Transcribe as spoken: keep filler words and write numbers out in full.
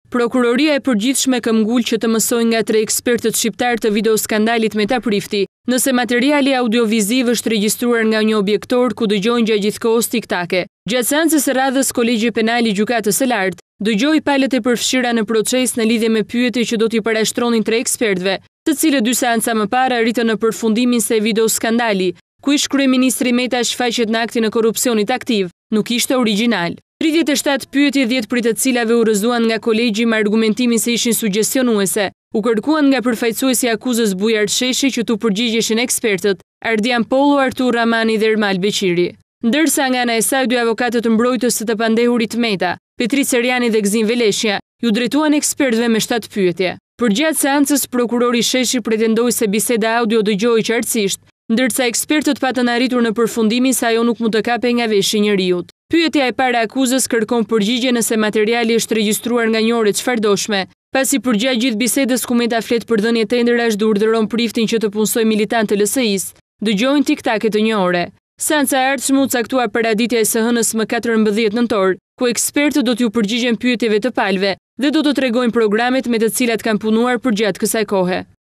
Prokuroria e përgjithshme ka ngul që të mësojë nga tre ekspertët shqiptar të videoskandalit me ta Prifti, nëse materiali audioviziv është regjistruar nga një objektor ku dëgjojnë gjatë gjithkohës tiktake. Gjatë seancës së radhës, Kolegji Penal i Gjykatës së Lartë dëgjoi palët e përfshira në proces në lidhje me pyetje që do t'i parashtronin tre ekspertëve, të cilët dy seanca më parë arritën në përfundimin se videoskandali, ku ish kryeministri Meta shfaqet në aktin e korrupsionit aktiv, nuk ishte origjinal. tridhjetë e shtatë pyetje, dhjetë prej të cilave u rrëzuan nga kolegji me argumentimin se ishin sugjestionuese. U kërkuan nga përfaqësuesi i akuzës Bujar Sheshi që tu përgjigjeshin ekspertët Ardian Pollo, Artur Ramani dhe Ermal Beqiri. Ndërsa nga ana e saj dy avokatët mbrojtës të të pandehurit Meta, Petri Seriani dhe Gzim Veleshja, ju drejtuan ekspertëve me shtatë pyetje. Përgjatë seancës, prokurori Sheshi pretendoi se biseda audio dëgjohej qartësisht, ndërsa ekspertët patën arritur në përfundimin se ajo nuk mund të kapej nga veshi i njeriut. Pyetja e parë e akuzës kërkon përgjigje nëse materiali është regjistruar nga një orë e çfarëdoshme. Pasi përgjatë gjithë bisedës ku Meta flet për dhënie tenderash dhe urdhëron Priftin që të punsojë militantë të L S I-s, dëgjojnë tiktake të një ore. Seanca e ardhshme u caktua paraditja e së hënës më katërmbëdhjetë nëntor, ku ekspertët do t'ju përgjigjen pyetjeve të palëve dhe do të tregojnë programet me të cilat kanë punuar përgjatë kësaj kohe.